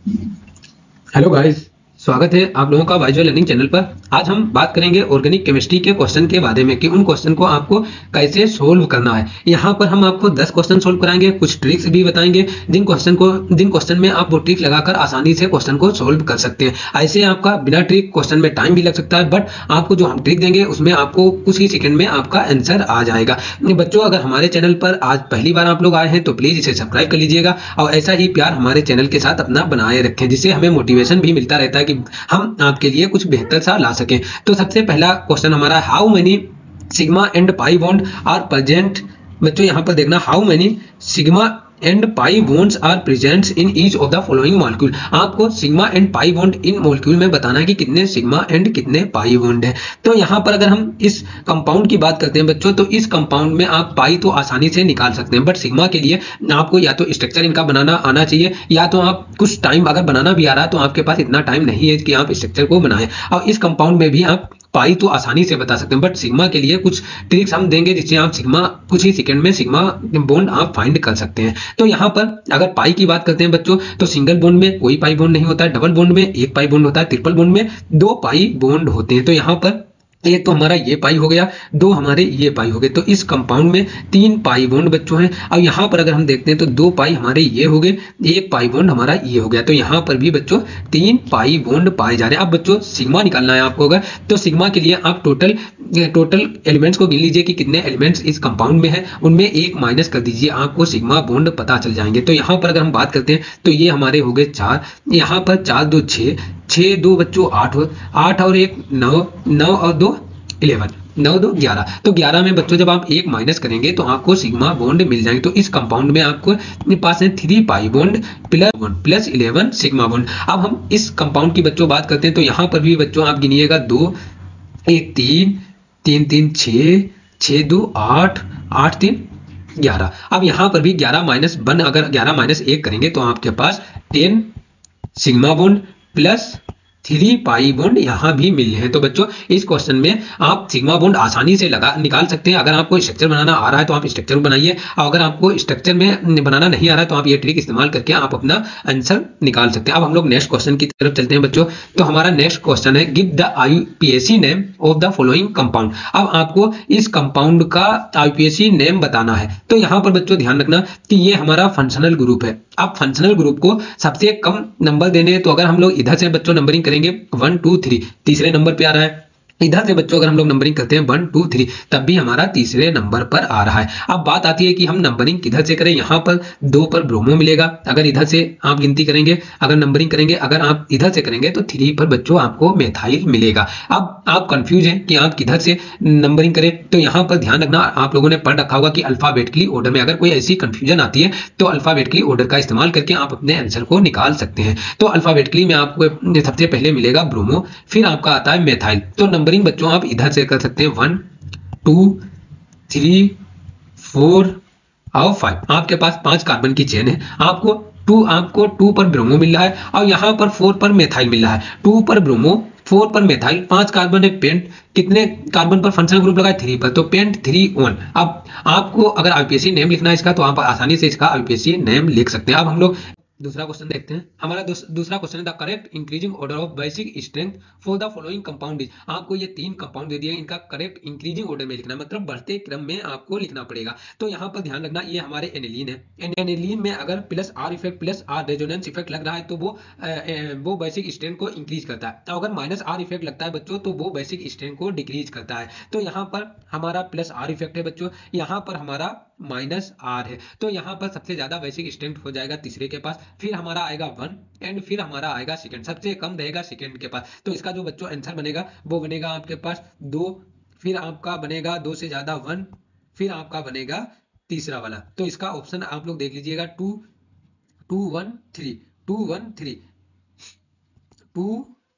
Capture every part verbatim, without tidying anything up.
Hello guys, स्वागत है आप लोगों का वाइजल लर्निंग चैनल पर। आज हम बात करेंगे ऑर्गेनिक केमिस्ट्री के क्वेश्चन के बारे में कि उन क्वेश्चन को आपको कैसे सोल्व करना है। यहाँ पर हम आपको दस क्वेश्चन सोल्व कराएंगे, कुछ ट्रिक्स भी बताएंगे जिन क्वेश्चन को जिन क्वेश्चन में आप वो ट्रिक लगाकर आसानी से क्वेश्चन को सोल्व कर सकते हैं। ऐसे आपका बिना ट्रिक क्वेश्चन में टाइम भी लग सकता है, बट आपको जो हम ट्रिक देंगे उसमें आपको कुछ ही सेकंड में आपका आंसर आ जाएगा। बच्चों, अगर हमारे चैनल पर आज पहली बार आप लोग आए हैं तो प्लीज इसे सब्सक्राइब कर लीजिएगा और ऐसा ही प्यार हमारे चैनल के साथ अपना बनाए रखें, जिससे हमें मोटिवेशन भी मिलता रहता है कि हम आपके लिए कुछ बेहतर सा ला सकें। तो सबसे पहला क्वेश्चन हमारा, how many sigma and pi bond are present. बच्चों यहाँ पर देखना, how many sigma and pi bonds are present in each of the following molecule. आपको sigma and pi bond in molecule में बताना है कि कितने सिग्मा एंड कितने पाई बॉन्ड है। तो यहाँ पर अगर हम इस कंपाउंड की बात करते हैं बच्चों, तो इस कंपाउंड में आप पाई तो आसानी से निकाल सकते हैं, बट सिग्मा के लिए आपको या तो स्ट्रक्चर इनका बनाना आना चाहिए, या तो आप कुछ टाइम अगर बनाना भी आ रहा है तो आपके पास इतना टाइम नहीं है कि आप स्ट्रक्चर को बनाएं। और इस कंपाउंड में भी आप पाई तो आसानी से बता सकते हैं, बट सिग्मा के लिए कुछ ट्रिक्स हम देंगे जिससे आप सिग्मा कुछ ही सेकंड में सिग्मा बॉन्ड आप फाइंड कर सकते हैं। तो यहाँ पर अगर पाई की बात करते हैं बच्चों, तो सिंगल बॉन्ड में कोई पाई बॉन्ड नहीं होता है, डबल बॉन्ड में एक पाई बॉन्ड होता है, ट्रिपल बॉन्ड में दो पाई बॉन्ड होते हैं। तो यहाँ पर एक तो हमारा ये पाई हो गया, दो हमारे ये पाई हो गए, तो इस कंपाउंड में तीन पाई बॉन्ड बच्चों हैं। अब यहाँ पर अगर हम देखते हैं तो दो पाई हमारे ये हो गए, एक पाई बॉन्ड हमारा ये हो गया, तो यहाँ पर भी बच्चों तीन पाई बॉन्ड पाए जा रहे हैं। अब बच्चों सिग्मा निकालना है आपको, अगर तो सिग्मा के लिए आप टोटल टोटल एलिमेंट्स को गिन लीजिए कि कितने एलिमेंट्स इस कंपाउंड में है, उनमें एक माइनस कर दीजिए, आपको सिग्मा बॉन्ड पता चल जाएंगे। तो यहाँ पर अगर हम बात करते हैं तो ये हमारे हो गए चार, यहाँ पर चार दो छः, छः दो बच्चों आठ, आठ और एक नौ, नौ और दो इलेवन, नौ दो ग्यारह। तो ग्यारह में बच्चों जब आप एक माइनस करेंगे तो आपको सिग्मा बॉन्ड मिल जाएंगे। तो इस कंपाउंड में आपको पास है three pi bond plus bond plus eleven sigma bond. अब हम इस कंपाउंड की बच्चों बात करते हैं तो यहाँ पर भी बच्चों आप गिनिएगा, दो एक तीन, तीन तीन छः, छः दो आठ, आठ तीन ग्यारह। अब यहाँ पर भी ग्यारह माइनस वन, अगर ग्यारह माइनस एक करेंगे तो आपके पास ten sigma bond plus three pi bond यहाँ भी मिले हैं। तो बच्चों इस क्वेश्चन में आप सिग्मा बॉन्ड आसानी से लगा निकाल सकते हैं। अगर आपको स्ट्रक्चर बनाना आ रहा है तो आप स्ट्रक्चर बनाइए, और अगर आपको स्ट्रक्चर में बनाना नहीं आ रहा है तो आप ये ट्रिक इस्तेमाल करके आप अपना आंसर निकाल सकते हैं। अब हम लोग नेक्स्ट क्वेश्चन की तरफ चलते हैं बच्चों। तो हमारा नेक्स्ट क्वेश्चन है, give the IUPAC name of the following compound. अब आपको इस कंपाउंड का आईयूपीएसी नेम बताना है। तो यहाँ पर बच्चों ध्यान रखना कि ये हमारा फंक्शनल ग्रुप है। अब फंक्शनल ग्रुप को सबसे कम नंबर देने हैं, तो अगर हम लोग इधर से बच्चों नंबरिंग करेंगे वन टू थ्री, तीसरे नंबर पे आ रहा है। इधर से बच्चों अगर हम लोग नंबरिंग करते हैं वन टू थ्री, तब भी हमारा तीसरे नंबर पर आ रहा है। अब बात आती है कि हम नंबरिंग किधर से करें। यहाँ पर दो पर ब्रोमो मिलेगा, अगर इधर से आप गिनती करेंगे, अगर नंबरिंग करेंगे, अगर आप इधर से करेंगे तो थ्री पर बच्चों आपको मेथाइल मिलेगा। अब आप कंफ्यूज हैं कि आप किधर से नंबरिंग करें, तो यहाँ पर ध्यान रखना, आप लोगों ने पढ़ रखा होगा कि अल्फाबेटिकली ऑर्डर में अगर कोई ऐसी कंफ्यूजन आती है तो अल्फाबेटिकली ऑर्डर का इस्तेमाल करके आप अपने आंसर को निकाल सकते हैं। तो अल्फाबेटिकली में आपको सबसे पहले मिलेगा ब्रोमो, फिर आपका आता है मेथाइल। तो नंबरिंग बच्चों आप इधर से कर सकते हैं, वन टू थ्री फोर और फाइव। आपके पास पांच कार्बन की चेन है, आपको टू आपको टू पर ब्रोमो मिल रहा है और यहाँ पर फोर पर मेथाइल मिल रहा है। टू पर ब्रोमो, फोर पर मेथाइल, पांच कार्बन है पेंट, कितने कार्बन पर फंक्शनल ग्रुप लगा है, थ्री पर, तो पेंट थ्री वन। अब आपको अगर आईयूपीएसी नेम लिखना है इसका तो आप आसानी से इसका आईयूपीएसी नेम लिख सकते हैं। अब हम लोग दूसरा क्वेश्चन देखते हैं। हमारा दूसरा क्वेश्चन है, the correct increasing order of basic strength for the following compound is. आपको ये तीन कंपाउंड दे दिए, इनका करेक्ट इंक्रीजिंग ऑर्डर में लिखना, मतलब बढ़ते क्रम में आपको लिखना पड़ेगा। तो यहाँ पर ध्यान रखना, ये हमारे एनिलीन है। एनिलीन में अगर plus R effect plus R resonance effect लग रहा है तो वो वो बेसिक स्ट्रेंथ को इंक्रीज करता है, तो अगर माइनस आर इफेक्ट लगता है बच्चों तो वो बेसिक स्ट्रेंथ को डिक्रीज करता है। तो यहाँ पर हमारा प्लस आर इफेक्ट है बच्चों, यहाँ पर हमारा माइनस आर है, तो यहाँ पर सबसे ज्यादा बेसिक स्ट्रेंथ हो जाएगा तीसरे के पास, फिर हमारा आएगा वन एंड फिर हमारा आएगा सेकंड, सबसे कम रहेगा सेकंड के पास। तो इसका जो बच्चों आंसर बनेगा वो बनेगा आपके पास दो, फिर आपका बनेगा दो से ज्यादा वन, फिर आपका बनेगा तीसरा वाला। तो इसका ऑप्शन आप लोग देख लीजिएगा, two two one three, two one three, two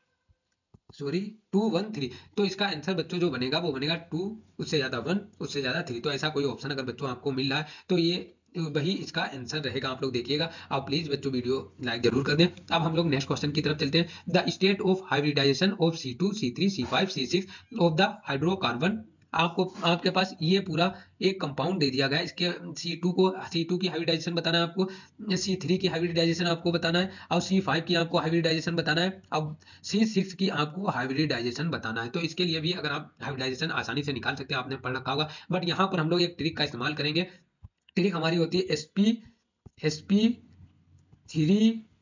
sorry two one three. तो इसका आंसर बच्चों जो बनेगा वो बनेगा टू, उससे ज्यादा वन, उससे ज्यादा थ्री। तो ऐसा कोई ऑप्शन अगर बच्चों आपको मिल रहा है तो ये वही इसका आंसर रहेगा। आप लोग देखिएगा, आप प्लीज बच्चों वीडियो लाइक जरूर कर दें। अब हम लोग नेक्स्ट क्वेश्चन की तरफ चलते हैं। The state of hybridization of C two C three C five C six of the hydrocarbon आपको आपके पास ये पूरा एक कंपाउंड दे दिया गया है, इसके सी टू को सी टू की हाइब्रिडाइजेशन बताना है आपको, सी थ्री की हाइब्रिडाइजेशन आपको बताना है, और सी फाइव की आपको हाइब्रिडाइजेशन बताना है, अब सी सिक्स की आपको हाइब्रिडाइजेशन बताना है। तो इसके लिए भी अगर आप हाइब्रिडाइजेशन आसानी से निकाल सकते हैं, आपने पढ़ रखा होगा, बट यहाँ पर हम लोग एक ट्रिक का इस्तेमाल करेंगे। ट्रिक हमारी होती है SP SP three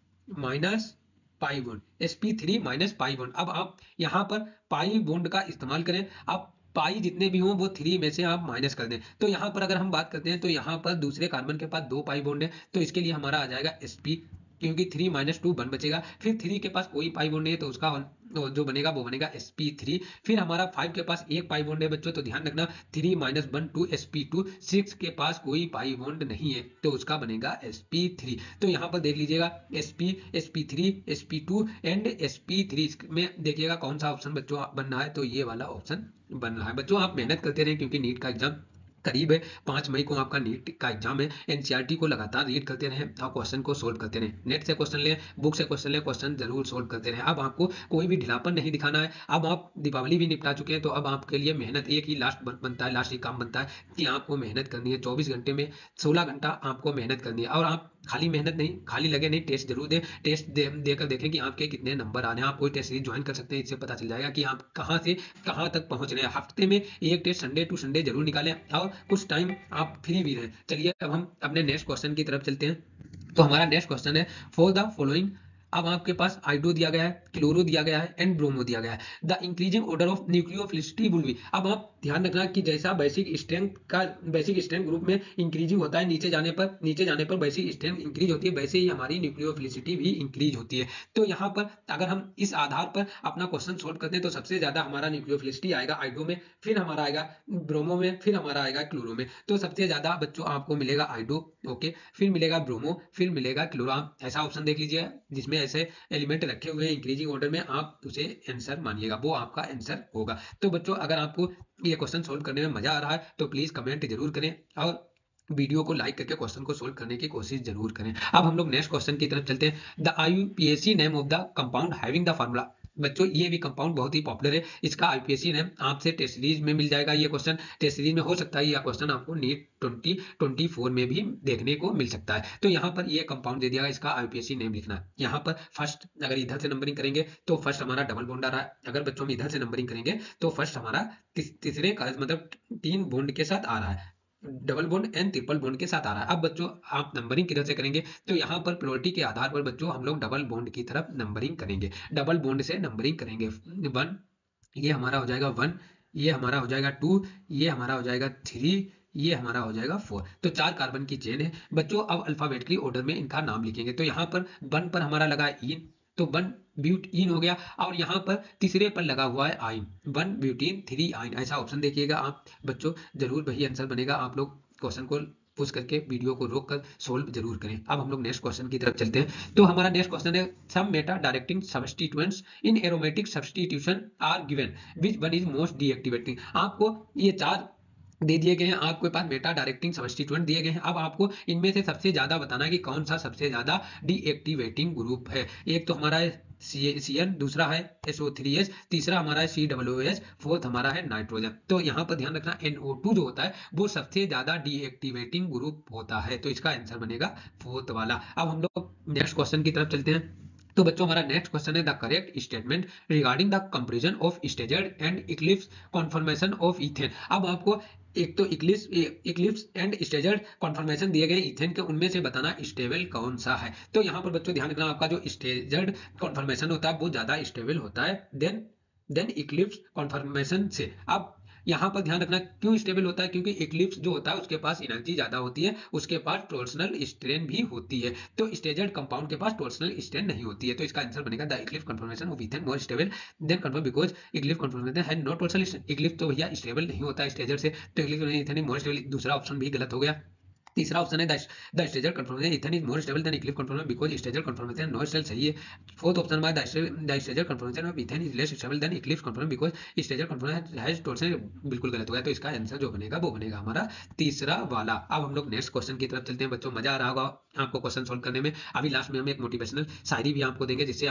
minus pi bond, SP three minus pi bond. अब आप यहाँ पर पाई बॉन्ड का इस्तेमाल करें, आप पाई जितने भी हों वो थ्री में से आप माइनस कर दें। तो यहाँ पर अगर हम बात करते हैं तो यहाँ पर दूसरे कार्बन के पास दो पाई बॉन्ड है, तो इसके लिए हमारा आ जाएगा एसपी, क्योंकि थ्री माइनस टू वन बचेगा। फिर थ्री के पास कोई पाई बॉन्ड नहीं है तो उसका जो बनेगा वो बनेगा एस पी थ्री। फिर हमारा फाइव के पास एक पाई बॉन्ड है बच्चों, तो ध्यान रखना three minus one two S P two. Six के पास कोई पाई बॉन्ड नहीं है तो उसका बनेगा एस पी थ्री। तो यहाँ पर देख लीजिएगा S P S P three S P two and S P three में देखिएगा कौन सा ऑप्शन बच्चों बन रहा है, तो ये वाला ऑप्शन बन रहा है। बच्चों आप मेहनत करते रहें क्योंकि नीट का एग्जाम करीब है, पांच मई को आपका नीट का एग्जाम है। एनसीईआरटी को लगातार रीड करते रहें और क्वेश्चन को सोल्व करते रहें। नेट से क्वेश्चन लें, बुक से क्वेश्चन लें, क्वेश्चन जरूर सोल्व करते रहें। अब आपको कोई भी ढिलापन नहीं दिखाना है। अब आप दीपावली भी निपटा चुके हैं, तो अब आपके लिए मेहनत एक ही लास्ट बनता है, लास्ट ही काम बनता है कि आपको मेहनत करनी है। चौबीस घंटे में सोलह घंटा आपको मेहनत करनी है, और आप खाली मेहनत नहीं, खाली लगे नहीं, टेस्ट जरूर दें। टेस्ट दे, देकर देखें कि आपके कितने नंबर आने हैं। आप कोई टेस्ट सीरीज ज्वाइन कर सकते हैं, इससे पता चल जाएगा कि आप कहाँ से कहाँ तक पहुंच रहे हैं। हफ्ते में एक टेस्ट संडे टू संडे जरूर निकालें और कुछ टाइम आप फ्री भी रहें। चलिए अब हम अपने नेक्स्ट क्वेश्चन की तरफ चलते हैं। तो हमारा नेक्स्ट क्वेश्चन है फॉर द फॉलोइंग। अब आपके पास आइडो दिया गया है, क्लोरो दिया गया है एंड ब्रोमो दिया गया है। The increasing order of nucleophilicity will be. अब आप ध्यान रखना कि जैसा बेसिक स्ट्रेंथ का बेसिक स्ट्रेंथ ग्रुप में इंक्रीजिंग होता है, नीचे जाने पर नीचे जाने पर बेसिक स्ट्रेंथ इंक्रीज होती है, वैसे ही हमारी न्यूक्लियोफिलिसिटी भी इंक्रीज होती है। तो यहाँ पर अगर हम इस आधार पर अपना क्वेश्चन सोल्व करते हैं तो सबसे ज्यादा हमारा न्यूक्लियोफिलिसिटी आएगा आइडो में, फिर हमारा आएगा ब्रोमो में, फिर हमारा आएगा क्लोरो में। तो सबसे ज्यादा बच्चों आपको मिलेगा आइडो, ओके, फिर मिलेगा ब्रोमो, फिर मिलेगा क्लोरो। ऐसा ऑप्शन देख लीजिए जिसमें ऐसे एलिमेंट रखे हुए हैं इंक्रीजिंग ऑर्डर में, आप उसे आंसर मानिएगा, वो आपका आंसर होगा। तो बच्चों अगर आपको ये क्वेश्चन सोल्व करने में मजा आ रहा है तो प्लीज कमेंट जरूर करें और वीडियो को लाइक करके क्वेश्चन को सोल्व करने की कोशिश जरूर करें। अब हम लोग नेक्स्ट क्वेश्चन की तरफ चलते हैं। The IUPAC name of the compound having the formula. बच्चों ये भी कंपाउंड बहुत ही पॉपुलर है, इसका आईयूपीएसी नेम आपसे टेस्ट सीरीज में मिल जाएगा। ये क्वेश्चन टेस्ट सीरीज में हो सकता है, यह क्वेश्चन आपको नीट ट्वेंटी ट्वेंटी फोर में भी देखने को मिल सकता है। तो यहाँ पर ये कंपाउंड दे दिया, इसका आईयूपीएसी नेम लिखना है। यहाँ पर फर्स्ट अगर इधर से नंबरिंग करेंगे तो फर्स्ट हमारा डबल बॉन्ड आ रहा है, अगर बच्चों में इधर से नंबरिंग करेंगे तो फर्स्ट हमारा तीसरे का मतलब तीन बॉन्ड के साथ आ रहा है, double bond and triple bond के साथ आ रहा है। अब बच्चों आप नंबरिंग किधर से करेंगे, तो यहाँ पर प्रोबेबिलिटी के आधार पर बच्चों हम लोग डबल बॉन्ड की तरफ नंबरिंग करेंगे, डबल बॉन्ड से नंबरिंग करेंगे। वन ये हमारा हो जाएगा वन, ये हमारा हो जाएगा टू, ये हमारा हो जाएगा थ्री, ये हमारा हो जाएगा फोर। तो चार कार्बन की चेन है बच्चों। अब अल्फाबेटिकली ऑर्डर में इनका नाम लिखेंगे। तो यहाँ पर वन पर हमारा लगा इन, तो वन ब्यूटीन हो गया, और यहाँ पर तीसरे पर लगा हुआ है आइन, वन ब्यूटीन थ्री आइन। ऐसा ऑप्शन देखिएगा आप बच्चों, जरूर वही आंसर बनेगा। आप लोग क्वेश्चन को पुश करके वीडियो को रोक कर सोल्व जरूर करें। अब हम लोग नेक्स्ट क्वेश्चन की तरफ चलते हैं। तो हमारा नेक्स्ट क्वेश्चन है some meta directing substituents in aromatic substitution are given, which one is most deactivating. आपको ये चार दे दिए गए हैं, आपके पास मेटा डायरेक्टिंग सब्स्टिट्यूएंट दिए गए हैं। अब आपको इनमें से सबसे ज्यादा बताना है कि कौन सा सबसे ज्यादा डीएक्टिवेटिंग ग्रुप है। एक तो हमारा है सी एन, दूसरा है एस ओ थ्री एच, तीसरा हमारा है सी डब्ल्यू एच, फोर्थ हमारा है नाइट्रोजन। तो यहाँ पर ध्यान रखना एन ओ टू जो होता है वो सबसे ज्यादा डीएक्टिवेटिंग ग्रुप होता है, तो इसका आंसर बनेगा फोर्थ वाला। अब हम लोग नेक्स्ट क्वेश्चन की तरफ चलते हैं। तो बच्चों हमारा नेक्स्ट क्वेश्चन है the correct statement regarding the comparison of staggered and eclipse conformation of ethane. अब आपको एक तो eclipse eclipse and staggered conformation दिए गए इथेन के, उनमें से बताना स्टेबल कौन सा है। तो यहाँ पर बच्चों ध्यान रखना आपका जो स्टेजर्ड कॉन्फर्मेशन होता है वो ज्यादा स्टेबल होता है देन देन इक्लिप्स कॉन्फर्मेशन से। अब यहाँ पर ध्यान रखना क्यों स्टेबल होता है, क्योंकि इक्लिप्स जो होता है उसके पास एनर्जी ज्यादा होती है, उसके पास टॉर्सनल स्ट्रेन भी होती है। तो स्टेजर्ड कंपाउंड के पास टॉर्सनल स्ट्रेन नहीं होती है। तो इसका आंसर बनेगा the eclipse conformation of ethane more stable than conform because eclipse conformation has no torsional strain. Eclipse तो भैया स्टेबल नहीं होता है स्टेजर से, तो इक्लिप्स इथेन मोर स्टेबल, दूसरा ऑप्शन भी गलत हो गया। तीसरा ऑप्शन है the stagger conformation ethane is more stable than eclipse conformation because stagger conformation no stable, सही है। फोर्थ ऑप्शन में the stagger conformation of ethane is less stable than eclipse conformation because stagger conformation has torsional, बिल्कुल गलत हो गया। तो इसका answer जो बनेगा वो बनेगा हमारा तीसरा वाला। अब हम लोग नेक्स्ट क्वेश्चन की तरफ चलते हैं। बच्चों मजा आ रहा होगा आपको क्वेश्चन सोल्व करने में। अभी लास्ट में हम एक मोटिवेशनल शायरी भी आपको देंगे जिससे आप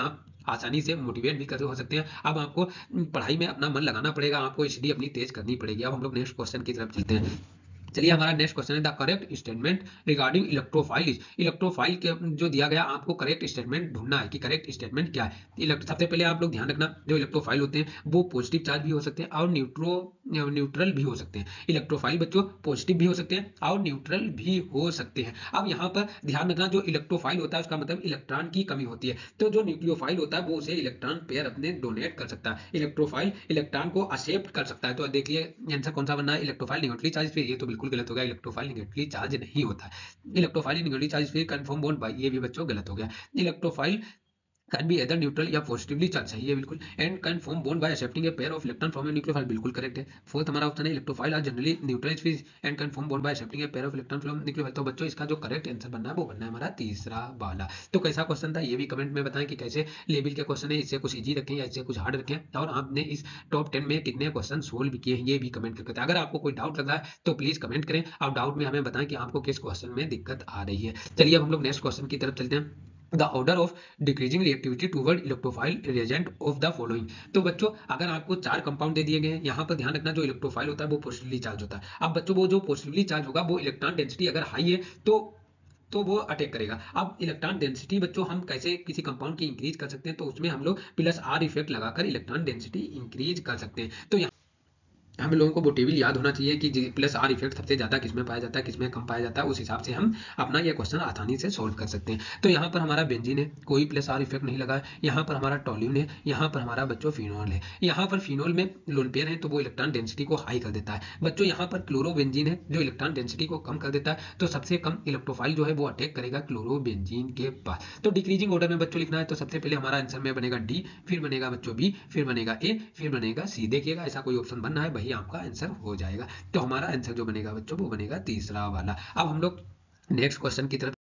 आसानी से मोटिवेट भी कर हो सकते हैं। अब आपको पढ़ाई में अपना मन लगाना पड़ेगा, आपको स्टडी अपनी तेज करनी पड़ेगी। अब हम लोग नेक्स्ट क्वेश्चन की तरफ चलते हैं। चलिए हमारा नेक्स्ट क्वेश्चन है the correct statement regarding electrophile is. Electrophile के जो दिया गया आपको करेक्ट स्टेटमेंट ढूंढना है कि करेक्ट स्टेटमेंट क्या है। इलेक्ट्रो सबसे पहले आप लोग ध्यान रखना, जो इलेक्ट्रोफाइल होते हैं वो पॉजिटिव चार्ज भी हो सकते हैं और न्यूट्रो न्यूट्रल भी हो सकते हैं। इलेक्ट्रोफाइल बच्चों पॉजिटिव भी हो सकते हैं और न्यूट्रल भी हो सकते हैं। अब यहाँ पर ध्यान रखना, जो इलेक्ट्रोफाइल होता है उसका मतलब इलेक्ट्रॉन की कमी होती है, तो जो न्यूक्लियोफाइल होता है वो उसे इलेक्ट्रॉन पेयर अपने डोनेट कर सकता है। इलेक्ट्रोफाइल इलेक्ट्रॉन को एक्सेप्ट कर सकता है। तो देखिए आंसर कौन सा बनना है, इलेक्ट्रोफाइल निगेटिवली चार्ज फिर, ये तो बिल्कुल गलत हो गया, इलेक्ट्रोफाइल निगेटिवली चार्ज नहीं होता है। इलेक्ट्रोफाइल निगेटिवली चार्ज फिर कन्फर्म बॉन्ड बाय, ये भी बच्चों गलत हो गया। Electrophile can be either neutral या पॉजिटिवली चार्ज, सही है बिल्कुल। And can form bond by accepting a pair of electron from a nucleophile, बिल्कुल करेक्ट है। फोर्थ हमारा ऑप्शन है electrophile are generally neutral species and can form bond by accepting a pair of electron from nucleophile. तो बच्चों इसका जो correct answer बनना है वो बनना है हमारा तीसरा वाला। तो कैसा क्वेश्चन था ये भी कमेंट में बताएं कि कैसे लेवल के क्वेश्चन है, इससे कुछ इजी रखें या इससे कुछ हार्ड रखें, और आपने इस टॉप टेन में कितने क्वेश्चन सोल्व किए हैं ये भी कमेंट करके। अगर आपको कोई डाउट लग रहा है तो प्लीज कमेंट करें, और डाउट में हमें बताएं कि आपको किस क्वेश्चन में दिक्कत आ रही है। चलिए अब हम लोग नेक्स्ट क्वेश्चन की तरफ चलते हैं। The order of decreasing reactivity toward electrophile reagent of the following. तो बच्चों अगर आपको चार कंपाउंड दे दिए गए हैं, यहाँ पर ध्यान रखना जो इलेक्ट्रोफाइल होता है वो पॉजिटिवली चार्ज होता है। अब बच्चों वो जो पॉजिटिवली चार्ज होगा वो इलेक्ट्रॉन डेंसिटी अगर हाई है तो तो वो अटैक करेगा। अब इलेक्ट्रॉन डेंसिटी बच्चों हम कैसे किसी कंपाउंड की इंक्रीज कर सकते हैं, तो उसमें हम लोग प्लस आर इफेक्ट लगाकर इलेक्ट्रॉन डेंसिटी इंक्रीज कर सकते हैं। तो यहाँ हम लोगों को वो टेबल याद होना चाहिए कि प्लस आर इफेक्ट सबसे ज्यादा किसमें पाया जाता है, किसमें कम पाया जाता है, उस हिसाब से हम अपना ये क्वेश्चन आसानी से सोल्व कर सकते हैं। तो यहाँ पर हमारा बेंजीन है, कोई प्लस आर इफेक्ट नहीं लगा है। यहाँ पर हमारा टोल्यून है, यहाँ पर हमारा बच्चों फिनोल है। यहाँ पर फिनोल में लोन पेयर है तो वो इलेक्ट्रॉन डेंसिटी को हाई कर देता है। बच्चों यहाँ पर क्लोरोबेंजीन है जो इलेक्ट्रॉन डेंसिटी को कम कर देता है। तो सबसे कम इलेक्ट्रोफाइल जो है वो अटैक करेगा क्लोरोबेंजीन के पास। तो डिक्रीजिंग ऑर्डर में बच्चों लिखना है, तो सबसे पहले हमारा आंसर में बनेगा डी, फिर बनेगा बच्चों बी, फिर बनेगा ए, फिर बनेगा सी। देखिएगा ऐसा कोई ऑप्शन बनना है वही आपका आंसर हो जाएगा। तो हमारा आंसर जो बनेगा बच्चों वो बनेगा तीसरा वाला। अब हम लोग नेक्स्ट क्वेश्चन की तरफ